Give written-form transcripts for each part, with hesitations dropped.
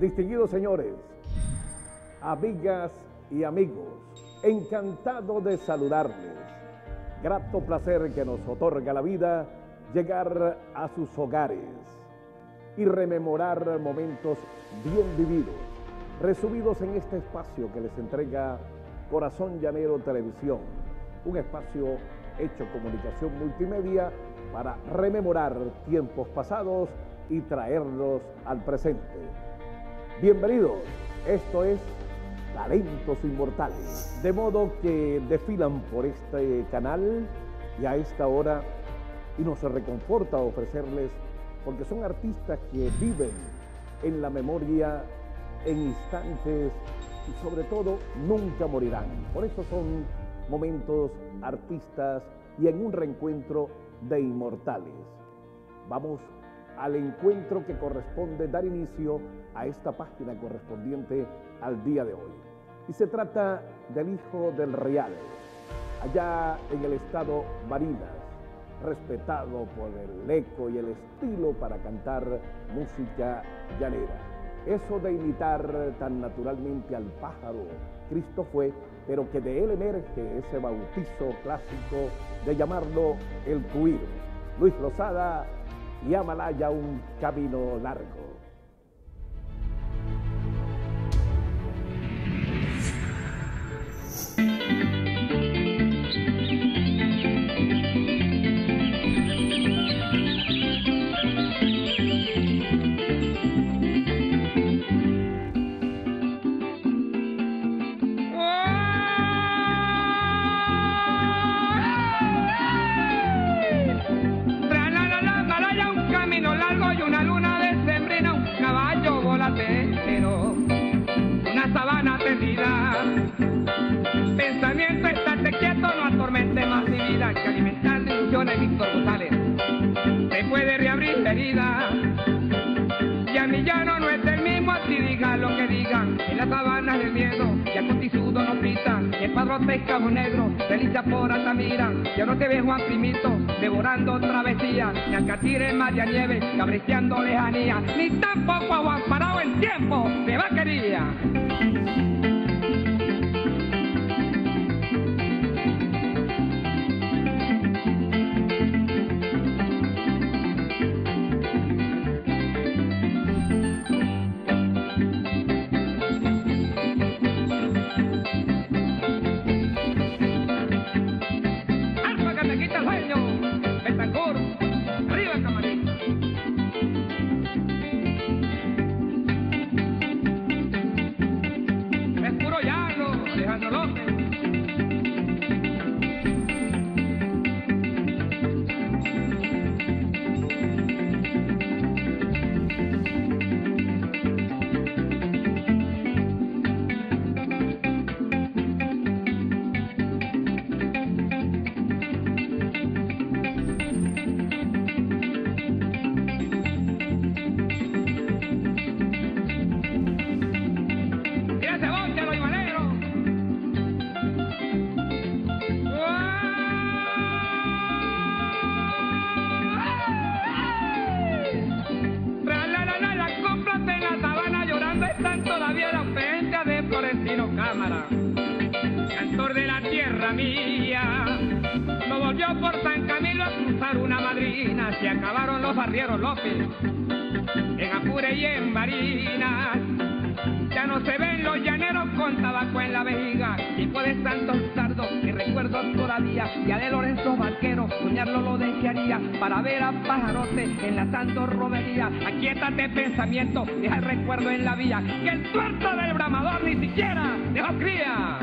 Distinguidos señores, amigas y amigos, encantado de saludarles. Grato placer que nos otorga la vida llegar a sus hogares y rememorar momentos bien vividos, resumidos en este espacio que les entrega Corazón Llanero Televisión, un espacio hecho comunicación multimedia para rememorar tiempos pasados y traerlos al presente. Bienvenidos, esto es Talentos Inmortales, de modo que desfilan por este canal y a esta hora y nos reconforta ofrecerles, porque son artistas que viven en la memoria en instantes y sobre todo nunca morirán. Por eso son momentos artistas y en un reencuentro de inmortales. Vamos al encuentro que corresponde dar inicio a esta página correspondiente al día de hoy. Y se trata del hijo del Real, allá en el estado Barinas, respetado por el eco y el estilo para cantar música llanera. Eso de imitar tan naturalmente al pájaro, Cristo fue, pero que de él emerge ese bautizo clásico de llamarlo el Cubiro. Luis Lozada y Amalaya, un camino largo. Una sabana tendida, pensamiento estate quieto, no atormente más mi vida, que alimentar de ilusiones Víctor González se puede reabrir herida, y a mi llano no es el mismo, así diga lo que digan, en las sabanas del miedo, ya cotizudo no grita, y el padrote es cabo negro, delicia por Altamira, ya no te ve Juan Primito, devorando travesía, ni a Catire María Nieve, cabresteando lejanía, ni tampoco a Juan Parado el tiempo de vaquería. Cantor de la tierra mía, no volvió por San Camilo a cruzar una madrina, se acabaron los barrieros López, en Apure y en Barinas, ya no se ven los llaneros con tabaco en la vejiga, hijo de Santos Sardo, que recuerdo todavía, ya de Lorenzo Vaquero, soñarlo lo desearía, para ver a Pajarote enlazando romería, aquíétate pensamiento, deja el recuerdo en la vía, que el tuerto del bramador ni siquiera dejó cría.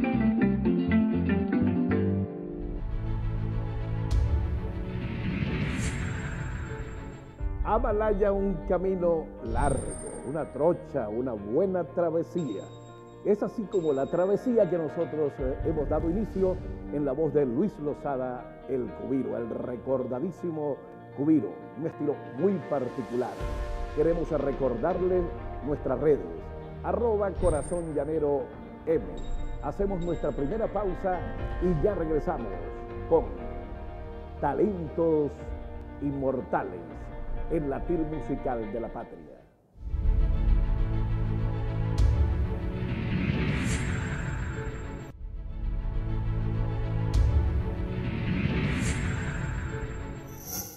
Amalaya, un camino largo, una trocha, una buena travesía. Es así como la travesía que nosotros hemos dado inicio en la voz de Luis Lozada, el Cubiro, el recordadísimo Cubiro, un estilo muy particular. Queremos recordarle nuestras redes, @Corazón Llanero M. Hacemos nuestra primera pausa y ya regresamos con Talentos Inmortales, el latir musical de la patria.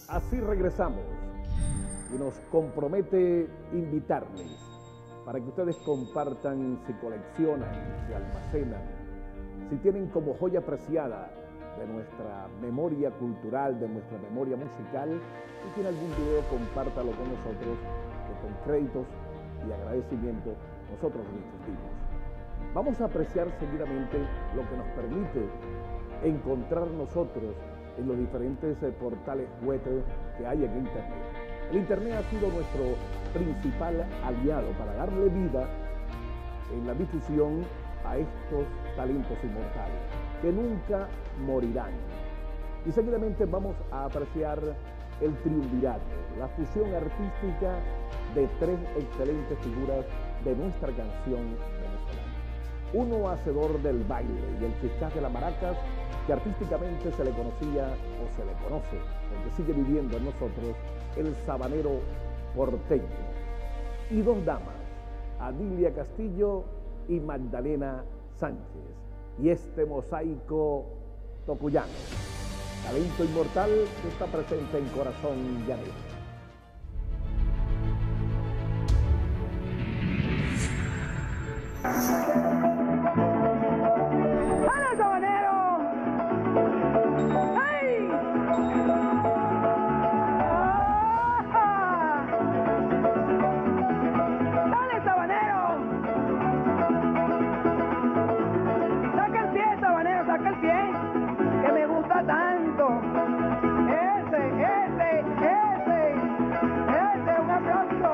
Así regresamos y nos compromete invitarles para que ustedes compartan si coleccionan, si almacenan, si tienen como joya preciada de nuestra memoria cultural, de nuestra memoria musical. Si tiene algún video, compártalo con nosotros, que con créditos y agradecimiento nosotros lo discutimos. Vamos a apreciar seguidamente lo que nos permite encontrar nosotros en los diferentes portales web que hay en Internet. El Internet ha sido nuestro principal aliado para darle vida en la difusión a estos talentos inmortales que nunca morirán. Y seguidamente vamos a apreciar el triunvirato, la fusión artística de tres excelentes figuras de nuestra canción venezolana. Uno hacedor del baile y el chichás de las maracas, que artísticamente se le conocía o se le conoce, porque sigue viviendo en nosotros, el sabanero porteño. Y dos damas, Adilia Castillo y Magdalena Sánchez. Y este mosaico tocuyano, talento inmortal que está presente en Corazón Llanero. ¡Hola, sabanero! ¡Ay! ¡Ah! ¡Dale, sabanero! Saca el pie, sabanero, saca el pie, que me gusta tanto. Ese, un aplauso.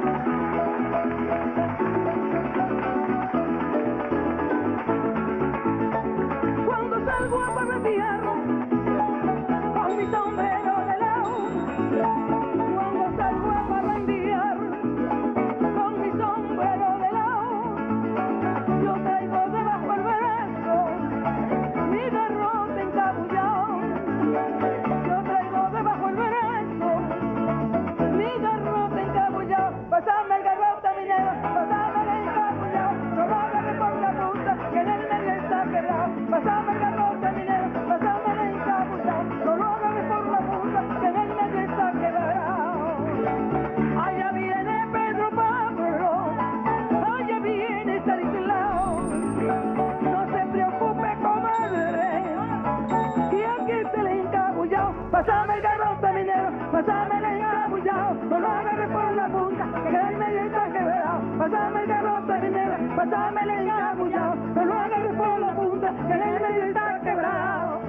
Cuando salgo a parrandear con mi sombrero de lado, cuando salgo a parrandear con mi sombrero de lado, yo traigo debajo el brazo mi garrote encabullado, yo traigo debajo el brazo mi garrote encabullado. Pásame el garrote, minero, pásame el encabullado, no lo agarres por la punta, que en el medio está quebrado. Pásame el garrote, minero, pásame el encabullado, no lo agarres por la punta, que en el medio está quebrado. Allá viene Pedro Pablo, allá viene Stanislao, no se preocupe, comadre, y aquí está el encabullado. Pásame el garrote, minero, pásame el encabullado, no lo agarres por la punta, que en el medio está quebrado. Pásame el garrote, minero, pásame el encabullado, no lo agarres por la punta, que en el medio está quebrado.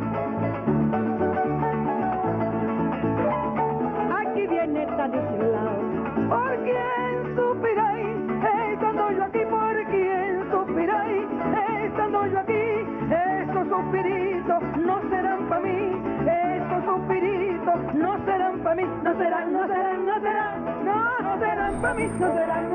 Aquí viene Stanislao, ¿por quién suspiráis? Estando yo aquí, ¿por quién suspiráis? Estando yo aquí, estos suspiritos no serán para mí, estos suspiritos no serán para mí, no serán para mí, no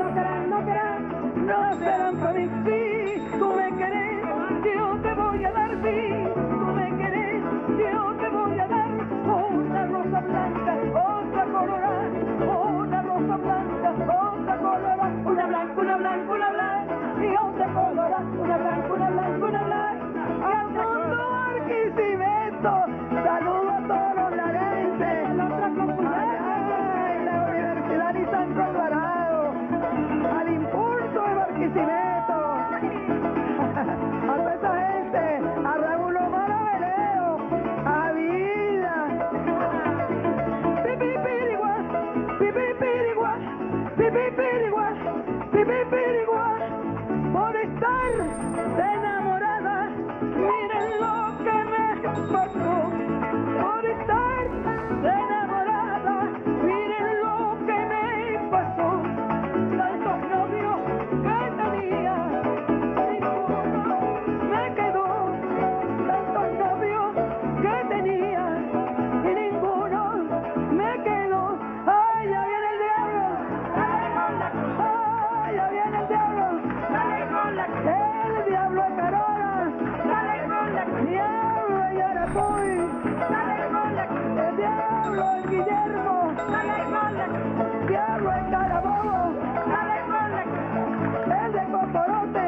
serán para mí. Si tú me querés, yo te voy a dar, si tú me querés, yo te voy a dar una rosa blanca, otra colorada, una rosa blanca, otra colorada, una blanca, y otra colorada, una blanca, una blanca. Al mundo Barquisimeto, saludo a todos los larenses, ay, la Universidad de San Alvarado, al impulso de Barquisimeto, a toda esa gente, a Raúl Omar Aveleo, a Vida, pipipirigua, pipipirigua, pipipirigua, pipipirigua, por estar de enamorada, miren lo que me pasó, por estar de enamorada, miren lo que me pasó, tantos novios que tenía, ninguno me quedó, tantos novios que tenía, y ninguno me quedó. ¡Ay, ya viene el diablo! ¡Ay, ya viene el diablo! El diablo es Carola, diablo es Yaracuy, el diablo es Guillermo, diablo es Carabobo, el de Cocorote,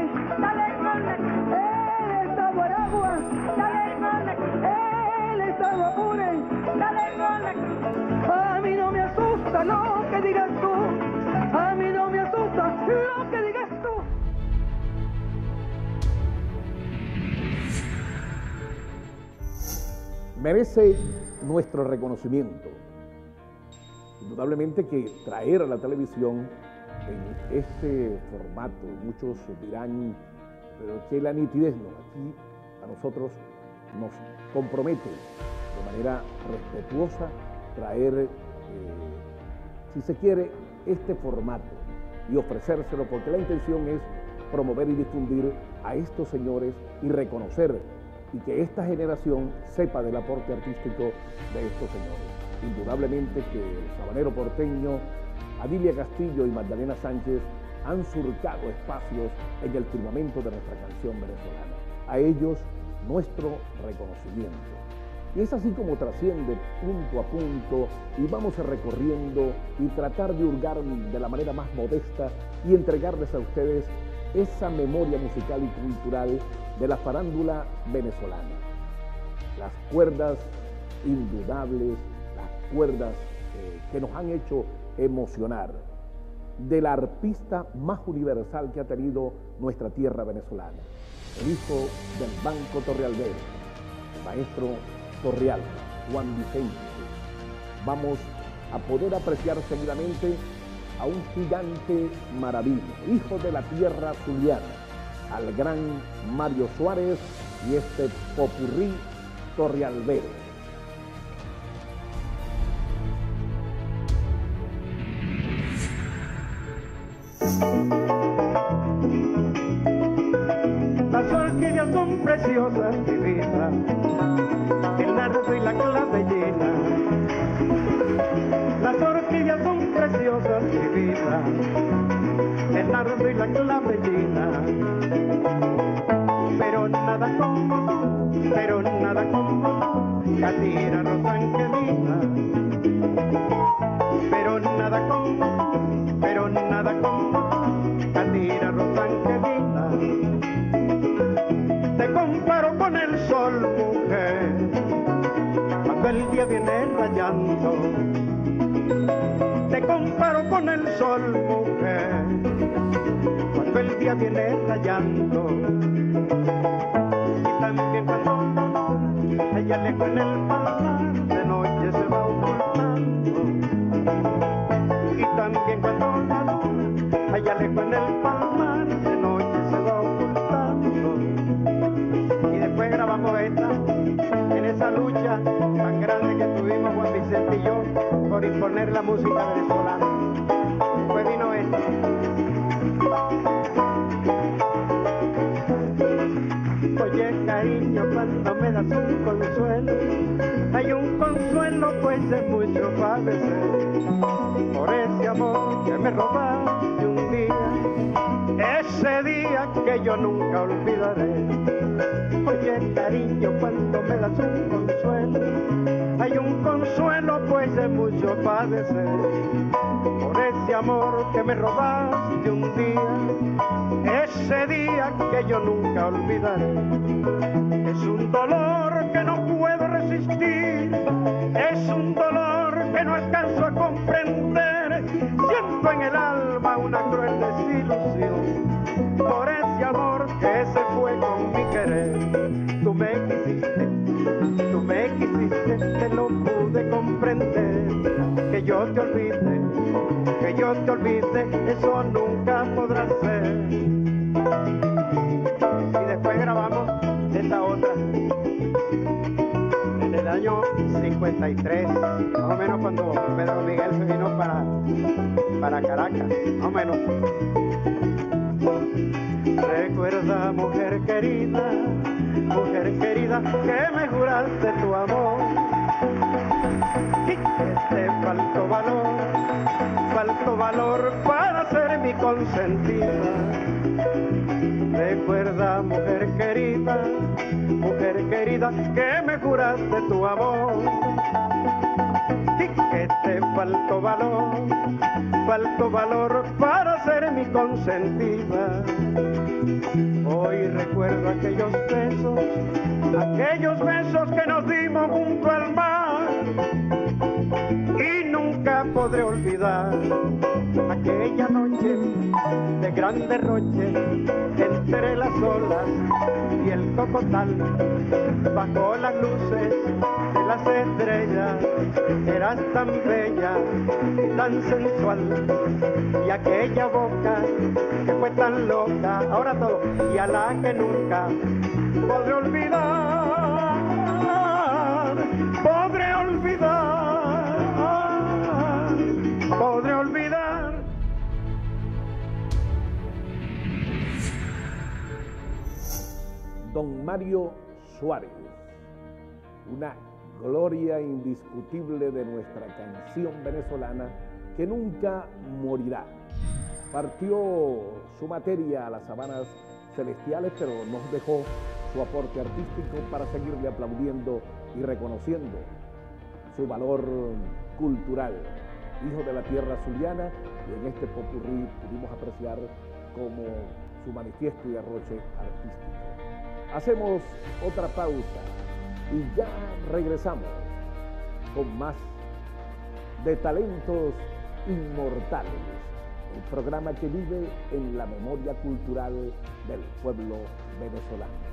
él está Guaragua, él está Guapure, merece nuestro reconocimiento. Indudablemente que traer a la televisión en este formato, muchos dirán, pero que la nitidez no, aquí a nosotros nos compromete de manera respetuosa traer, si se quiere, este formato y ofrecérselo, porque la intención es promover y difundir a estos señores y reconocer y que esta generación sepa del aporte artístico de estos señores. Indudablemente que el sabanero porteño, Adilia Castillo y Magdalena Sánchez han surcado espacios en el firmamento de nuestra canción venezolana. A ellos, nuestro reconocimiento. Y es así como trasciende punto a punto y vamos recorriendo y tratar de hurgar de la manera más modesta y entregarles a ustedes esa memoria musical y cultural de la farándula venezolana. Las cuerdas indudables, las cuerdas que nos han hecho emocionar, de la arpista más universal que ha tenido nuestra tierra venezolana, el hijo del Banco Torrealbero, el maestro Torreal, Juan Vicente. Vamos a poder apreciar seguidamente a un gigante maravilla, hijo de la tierra zuliana, al gran Mario Suárez y este popurrí Torrealbero. Las orquídeas son preciosas, divinas, el nardo y la clavellina. Las orquídeas son preciosas, divinas, el nardo y la clavellina. Pero nada como tú, pero nada como tú, Catira Rosangelina. Pero nada como tú, pero nada como tú, Catira Rosangelina. Te comparo con el sol, mujer, cuando el día viene rayando. Te comparo con el sol, mujer, cuando el día viene rayando. Y también cuando allá lejos en el palmar de noche se va ocultando. Y también cuando la luna allá lejos en el palmar de noche se va ocultando. Y después grabamos esta en esa lucha tan grande que tuvimos Juan Vicente y yo por imponer la música venezolana. Después vino esta. Oye, cariño, cuando me das un consuelo, hay un consuelo pues es mucho padecer por ese amor que me robaste un día, ese día que yo nunca olvidaré. Oye, cariño, cuando me das un consuelo, hay un consuelo pues es mucho padecer por ese amor que me robaste un día, ese día que yo nunca olvidaré. Es un dolor que no puedo resistir, es un dolor que no alcanzo a comprender. Siento en el alma una cruel desilusión por ese amor que se fue con mi querer. Tú me quisiste, te lo pude comprender. Que yo te olvide, eso nunca podrá ser. Y después grabamos esta otra en el año 53, más o menos cuando Pedro Miguel se vino para Caracas, más o menos. Recuerda, mujer querida, que me juraste tu amor y que te faltó valor para ser mi consentida. Recuerda, mujer querida, que me juraste tu amor y que te faltó valor para ser mi consentida. Hoy recuerdo aquellos besos que nos dimos junto al mar, y nunca podré olvidar aquella noche de gran derroche, entre las olas y el cocotal, bajo las luces de las estrellas, eras tan bella y tan sensual, y aquella boca que fue tan loca, ahora todo, y a la que nunca podré olvidar, podré olvidar, podré olvidar. Don Mario Suárez, una gloria indiscutible de nuestra canción venezolana que nunca morirá. Partió su materia a las sabanas celestiales, pero nos dejó su aporte artístico para seguirle aplaudiendo y reconociendo su valor cultural. Hijo de la tierra zuliana, y en este popurrí pudimos apreciar como su manifiesto y derroche artístico. Hacemos otra pausa y ya regresamos con más de Talentos Inmortales, el programa que vive en la memoria cultural del pueblo venezolano.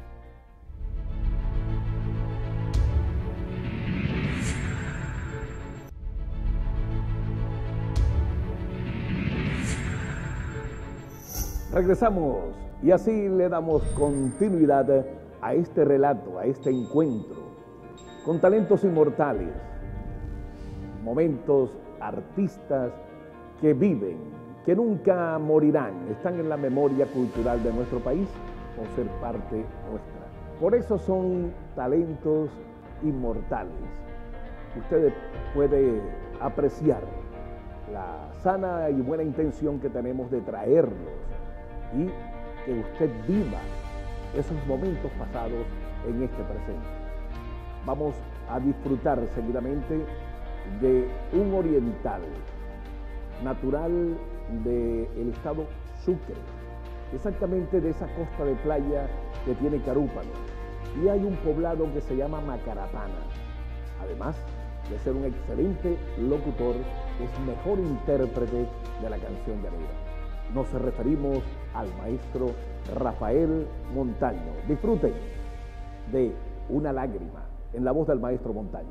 Regresamos y así le damos continuidad a este relato, a este encuentro con talentos inmortales, momentos, artistas que viven, que nunca morirán, están en la memoria cultural de nuestro país por ser parte nuestra. Por eso son talentos inmortales. Usted puede apreciar la sana y buena intención que tenemos de traerlos y que usted viva esos momentos pasados en este presente. Vamos a disfrutar seguidamente de un oriental natural del estado Sucre, exactamente de esa costa de playa que tiene Carúpano, y hay un poblado que se llama Macarapana. Además de ser un excelente locutor, es mejor intérprete de la canción llanera. Nos referimos al maestro Rafael Montaño. Disfruten de Una lágrima en la voz del maestro Montaño.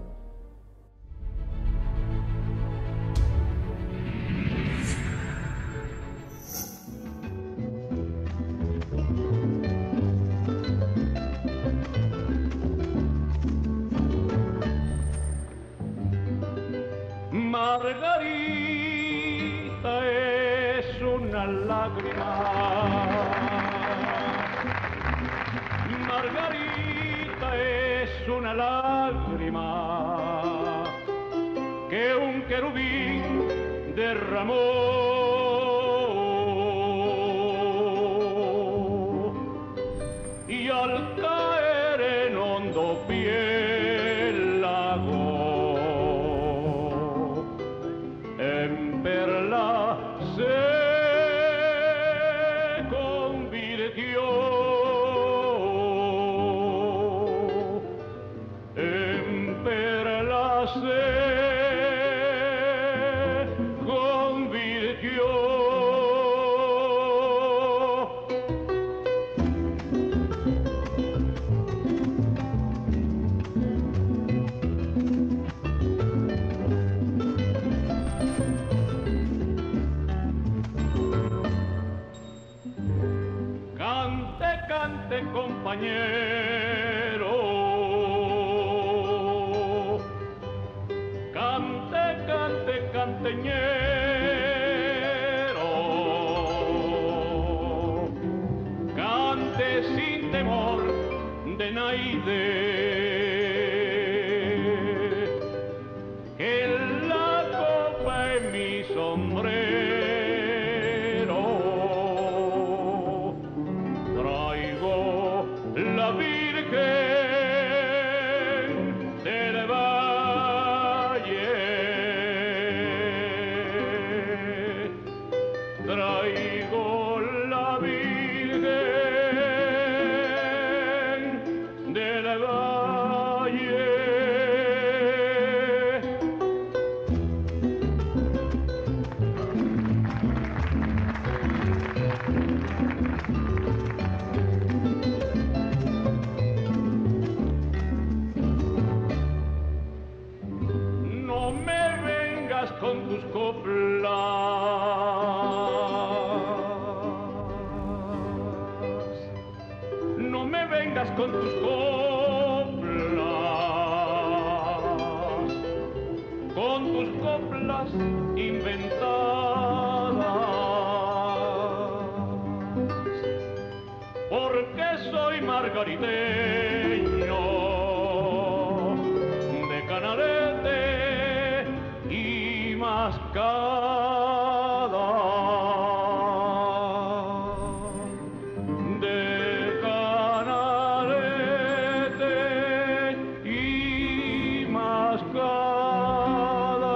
Margarita es una lágrima, Margarita es una lágrima que un querubín derramó, y al caer en hondo piélago en perla se convirtió, en perla se convirtió. Cante, cante, compañero, cante, cante, canteñero, cante sin temor de naide, que la copa es mi sombrero. Traigo la Virgen del Valle, traigo la Virgen del Valle. No me vengas con tus coplas, no me vengas con tus coplas inventadas, porque soy margariteño de Canarete y mascada, de Canarete y mascada.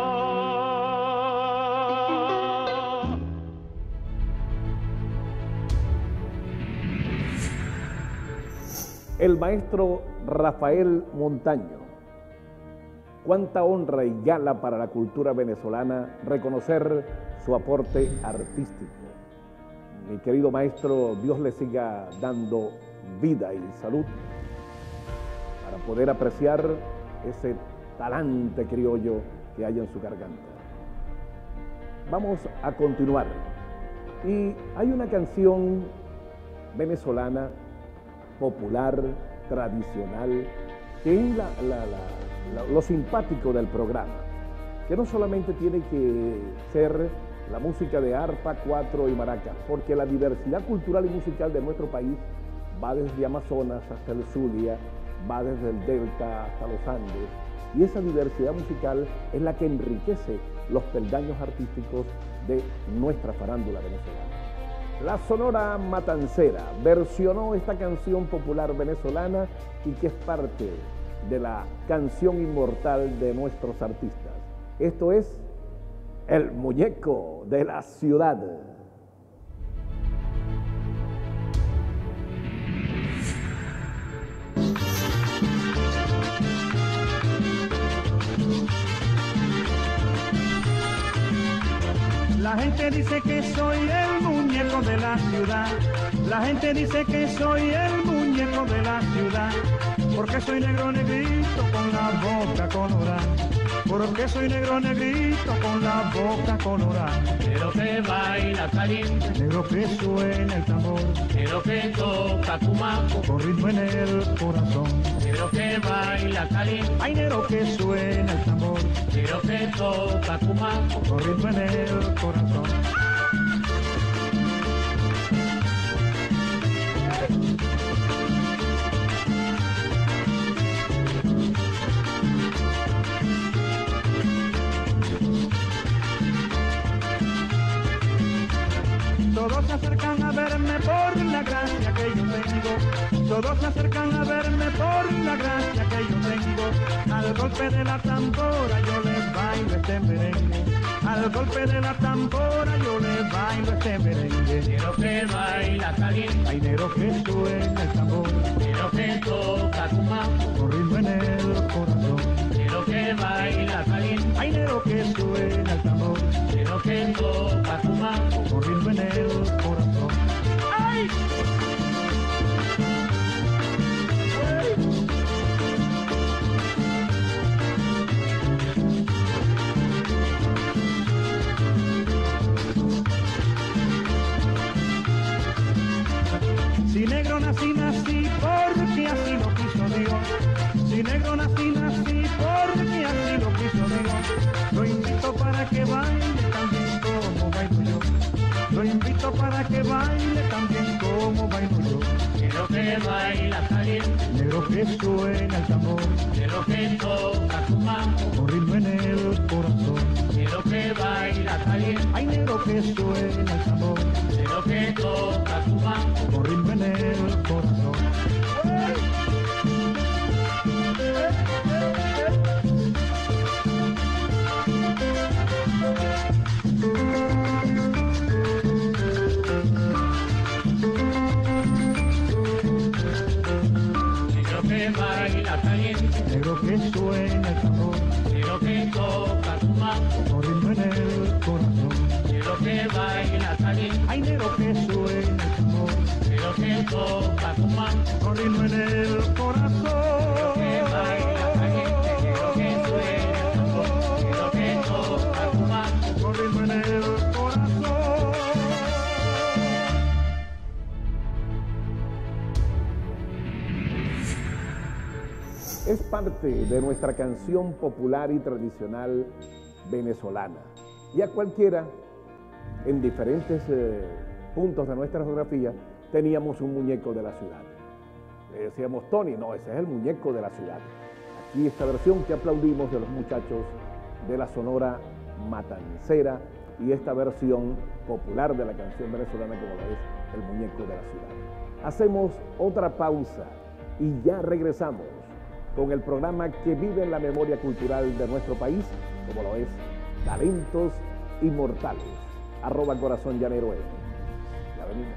El maestro Rafael Montaño. Cuánta honra y gala para la cultura venezolana reconocer su aporte artístico. Mi querido maestro, Dios le siga dando vida y salud para poder apreciar ese talante criollo que hay en su garganta. Vamos a continuar. Y hay una canción venezolana popular, tradicional, que es lo simpático del programa, que no solamente tiene que ser la música de arpa, cuatro y maracas, porque la diversidad cultural y musical de nuestro país va desde Amazonas hasta el Zulia, va desde el Delta hasta los Andes, y esa diversidad musical es la que enriquece los peldaños artísticos de nuestra farándula venezolana. La Sonora Matancera versionó esta canción popular venezolana y que es parte de la canción inmortal de nuestros artistas. Esto es El Muñeco de la Ciudad. La gente dice que soy el muñeco de la ciudad. La gente dice que soy el muñeco de la ciudad. Porque soy negro negrito con la boca colorada. Porque soy negro negrito con la boca colorada. Negro que baila caliente, Negro que suena el tambor, negro que toca cumaco, con ritmo en el corazón. negro que baila caliente, Ay, negro que suena el tambor, negro que toca cumaco. con ritmo en el corazón. Todos se acercan a verme por la gracia que yo tengo. Todos se acercan a verme por la gracia que yo tengo. Al golpe de la tambora yo les bailo este merengue. Al golpe de la tambora yo les bailo este merengue. Negro que baila caliente, Ay, negro que suena el tambor, negro que toca cumaco, con ritmo en el corazón. negro que baila caliente, Ay, negro que suena el tambor, negro que toca cumaco. con ritmo en el corazón. ¡Ay! Si negro nací, nací porque así lo quiso Dios. Si negro nací, nací porque así lo quiso Dios. Lo invito para que baile también como bailo yo. Lo invito para que baile también como bailo yo. Negro que baila caliente, Negro que suena el tambor, negro que toca cumaco, con ritmo en el corazón. negro que baila caliente, Ay, negro que suena el tambor, negro que toca cumaco. con ritmo en el corazón. Negro que baila caliente, Negro que suena el tambor, negro que toca cumaco, con ritmo en el corazón. negro que baila caliente, Ay, negro que suena el tambor, negro que toca cumaco, con ritmo en el corazón. que baila caliente, negro que suena el tambor, parte de nuestra canción popular y tradicional venezolana. Y a cualquiera, en diferentes puntos de nuestra geografía, teníamos un muñeco de la ciudad. Le decíamos Tony, no, ese es el muñeco de la ciudad. Aquí esta versión que aplaudimos de los muchachos de la Sonora Matancera y esta versión popular de la canción venezolana como lo es el muñeco de la ciudad. Hacemos otra pausa y ya regresamos con el programa que vive en la memoria cultural de nuestro país, como lo es Talentos Inmortales. @Corazón Llanero M. Ya venimos.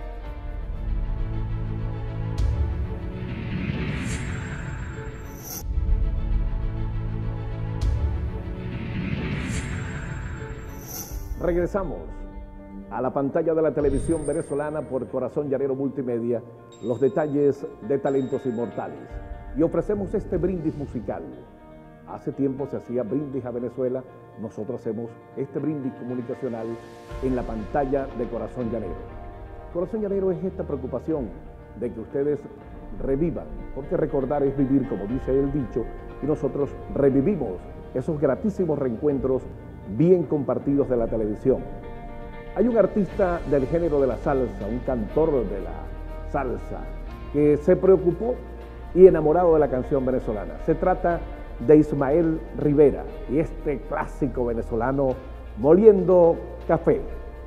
Regresamos a la pantalla de la televisión venezolana por Corazón Llanero Multimedia, los detalles de Talentos Inmortales. Y ofrecemos este brindis musical. Hace tiempo se hacía brindis a Venezuela, nosotros hacemos este brindis comunicacional en la pantalla de Corazón Llanero. Corazón Llanero es esta preocupación de que ustedes revivan, porque recordar es vivir, como dice el dicho, y nosotros revivimos esos gratísimos reencuentros bien compartidos de la televisión. Hay un artista del género de la salsa, un cantor de la salsa, que se preocupó y enamorado de la canción venezolana. Se trata de Ismael Rivera y este clásico venezolano, Moliendo Café.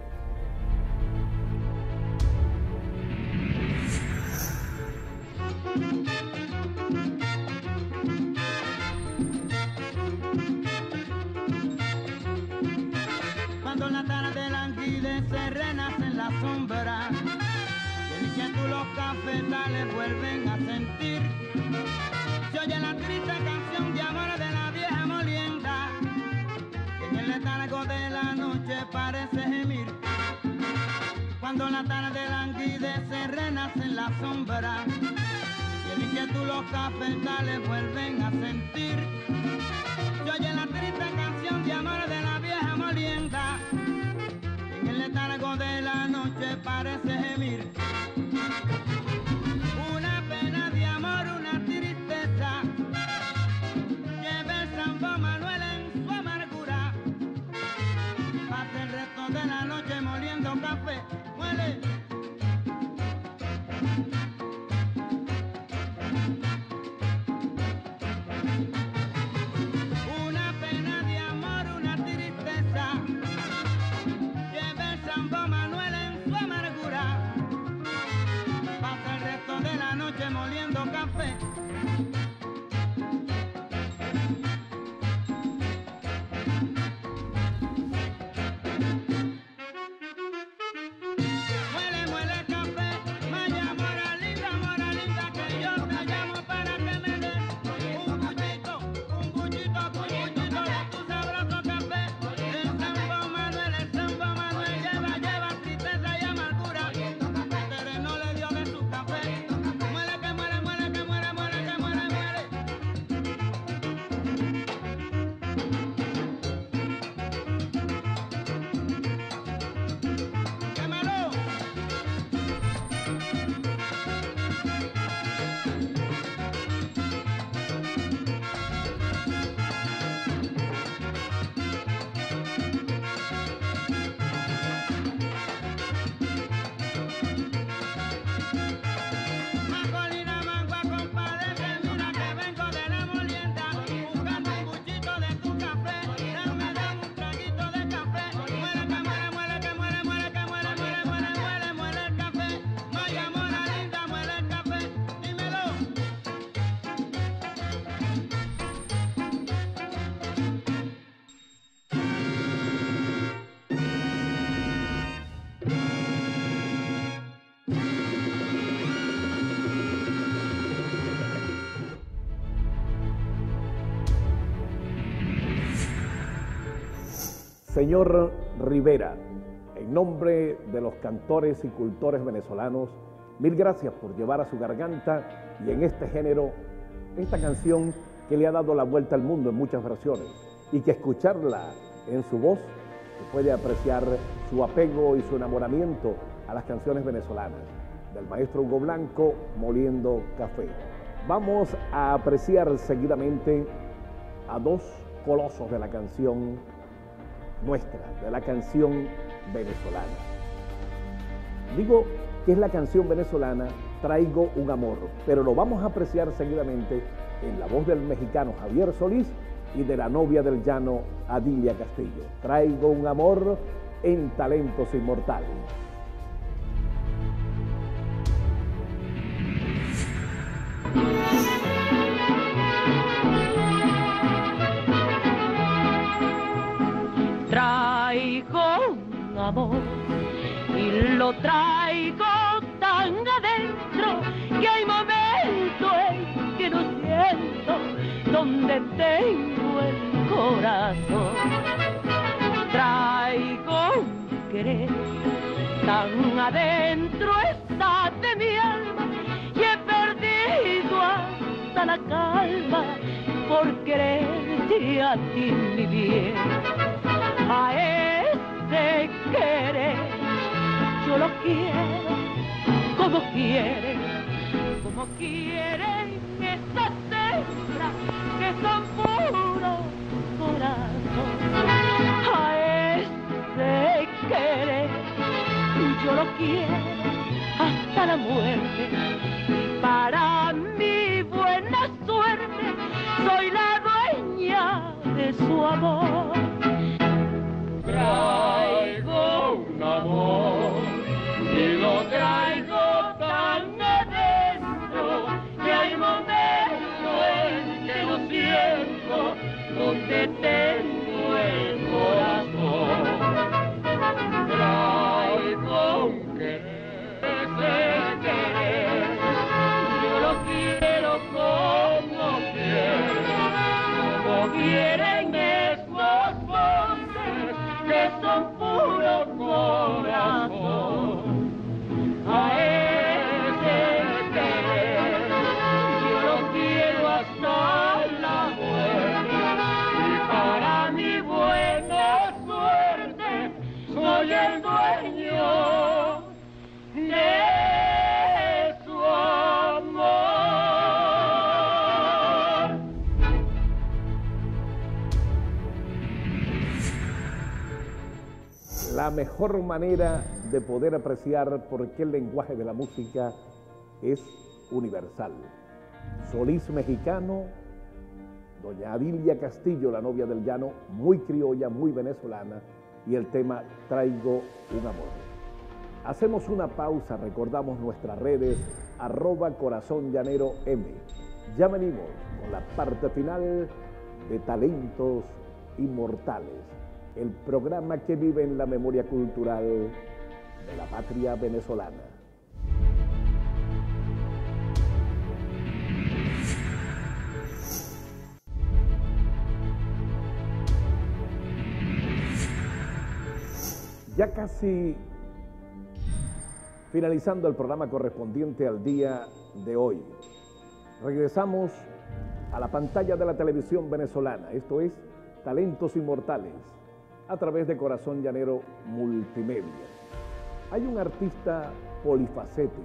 Cuando la tarde languidece, renace en la sombra, y el inquietud los cafetales vuelven a sentir. Se oye la triste canción de amor de la vieja molienda, que en el letargo de la noche parece gemir. Cuando la tarde languidece, renace en la sombra, y el inquietud los cafetales vuelven a sentir. Se oye la triste canción de amor de la vieja molienda, que en el letargo de la noche parece gemir. Una pena de amor, una tristeza, lleva el Santo Manuel en su amargura. Pasa el resto de la noche moliendo café, muele. Una pena de amor, una tristeza, lleva el Santo Manuel en su amargura. Pasa el resto de la noche moliendo café. Muele, muele café, maya mora linda, que yo te llamo para que me des un buchito de tu sabroso café. El Santo Manuel lleva tristeza y amargura. Pero no le dio de su café. Muele que muele, muele que muele, muele que muele, muele. ¡Quémalo! Macolina, mangua, compadre, que mira que vengo de la molienda, buscando un buchito de tu café. Dame un traguito de café. Muele que muele, muele que muele, muele que muele, muele, muele, muele, muele el café. Maya mora linda, muele el café. Dímelo. Señor Rivera, en nombre de los cantores y cultores venezolanos, mil gracias por llevar a su garganta y en este género esta canción que le ha dado la vuelta al mundo en muchas versiones y que escucharla en su voz se puede apreciar su apego y su enamoramiento a las canciones venezolanas del maestro Hugo Blanco, Moliendo Café. Vamos a apreciar seguidamente a dos colosos de la canción nuestra, de la canción venezolana. Digo que es la canción venezolana Traigo un amor, pero lo vamos a apreciar seguidamente en la voz del mexicano Javier Solís y de la novia del llano Adilia Castillo. Traigo un amor en Talentos Inmortales. Traigo un amor y lo traigo tan adentro que hay momentos en que no siento donde tengo el corazón. Traigo un querer tan adentro está de mi alma y he perdido hasta la calma por quererte a ti, mi bien. A ese querer yo lo quiero como quieren esas hembras que son puro corazón. A ese querer yo lo quiero hasta la muerte y para mi buena suerte soy la dueña de su amor. Traigo un amor y lo traigo tan adentro que hay momentos en que lo siento donde tengo el corazón. Traigo un querer, ese querer, yo lo quiero como quieren esos montes que son puro corazón. A ese querer yo lo quiero hasta la muerte y para mi buena suerte soy el dueño de su amor. La mejor manera de poder apreciar por qué el lenguaje de la música es universal. Solís mexicano, doña Adilia Castillo, la novia del llano, muy criolla, muy venezolana, y el tema Traigo un amor. Hacemos una pausa, recordamos nuestras redes, @CorazonLlanero_M. Ya venimos con la parte final de Talentos Inmortales, el programa que vive en la memoria cultural de la patria venezolana. Ya casi finalizando el programa correspondiente al día de hoy, regresamos a la pantalla de la televisión venezolana. Esto es Talentos Inmortales, a través de Corazón Llanero Multimedia. Hay un artista polifacético,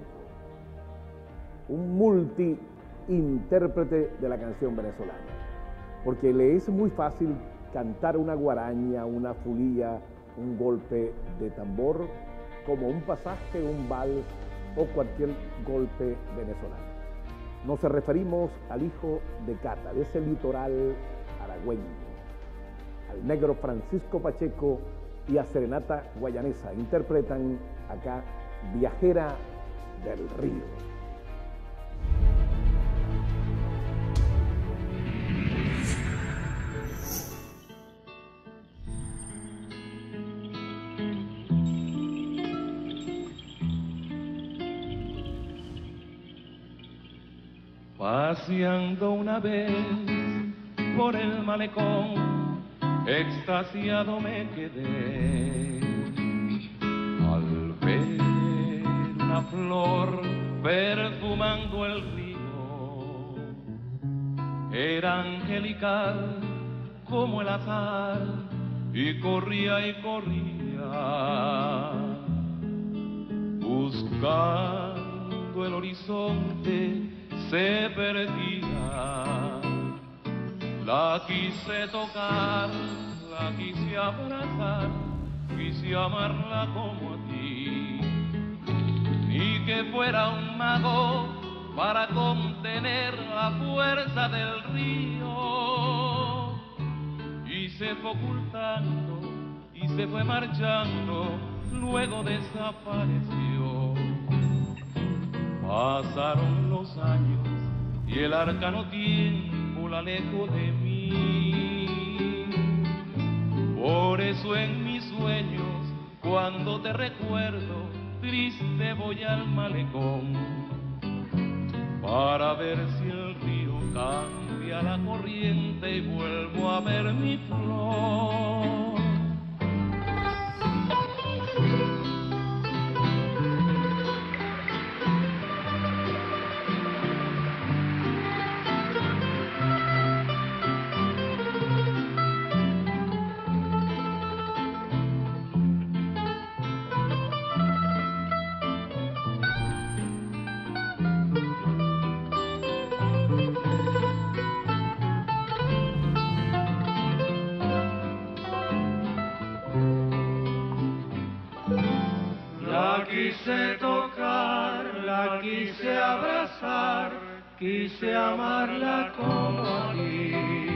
un multi-intérprete de la canción venezolana, porque le es muy fácil cantar una guaraña, una fulía, un golpe de tambor, como un pasaje, un vals o cualquier golpe venezolano. Nos referimos al hijo de Cata, de ese litoral aragüeño, al negro Francisco Pacheco y a Serenata Guayanesa. Interpretan acá Viajera del Río. Paseando una vez por el malecón, extasiado me quedé al ver una flor perfumando el río. Era angelical como el azar y corría buscando el horizonte. se perdía. La quise tocar, la quise abrazar, quise amarla como a ti. Ni que fuera un mago para contener la fuerza del río. Y se fue ocultando y se fue marchando, luego desapareció. Pasaron los años y el arcano tiempo la alejó de mí. Por eso en mis sueños, cuando te recuerdo, triste voy al malecón, para ver si el río cambia la corriente y vuelvo a ver mi flor. Quise tocar, la quise abrazar, quise amarla como a ti.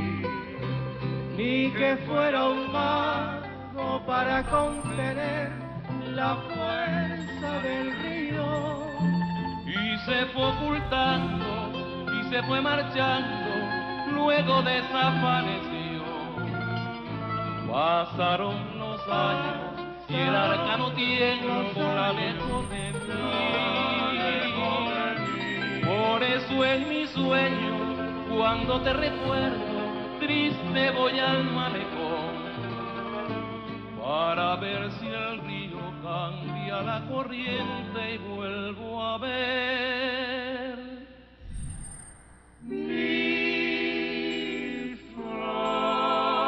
Ni que fuera un mago para contener la fuerza del río. Y se fue ocultando y se fue marchando, luego desapareció. Pasaron los años y el arcano tiempo la alejó de mí. Por eso en mis sueños, cuando te recuerdo, triste voy al malecón, para ver si el río cambia la corriente y vuelvo a ver mi flor.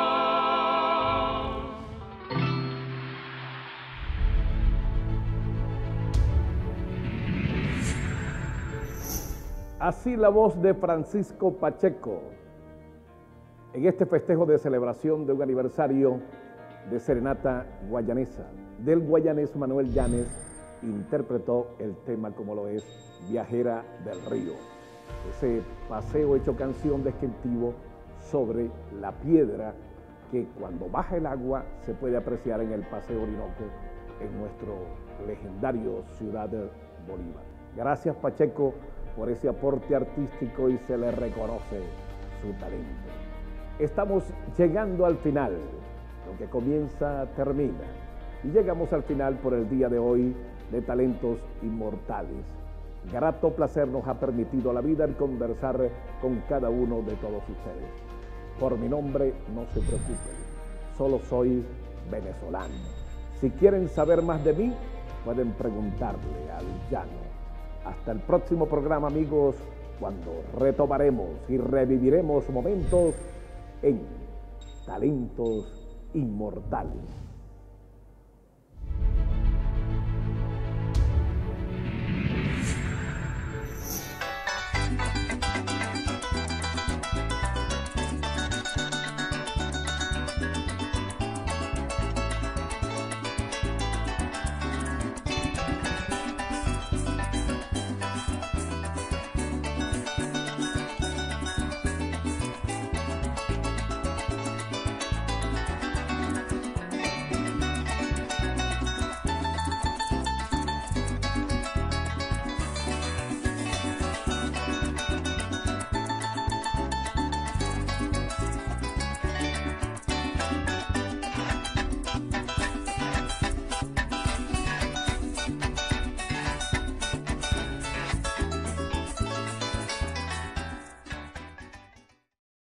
Así la voz de Francisco Pacheco en este festejo de celebración de un aniversario de serenata guayanesa. Del guayanés Manuel Llanes interpretó el tema como lo es Viajera del Río. Ese paseo hecho canción descriptivo sobre la piedra que cuando baja el agua se puede apreciar en el Paseo Orinoco en nuestro legendario Ciudad de Bolívar. Gracias Pacheco por ese aporte artístico y se le reconoce su talento. Estamos llegando al final, lo que comienza termina, y llegamos al final por el día de hoy de Talentos Inmortales. Grato placer nos ha permitido la vida el conversar con cada uno de todos ustedes. Por mi nombre no se preocupen, solo soy venezolano. Si quieren saber más de mí, pueden preguntarle al llano. Hasta el próximo programa, amigos, cuando retomaremos y reviviremos momentos en Talentos Inmortales.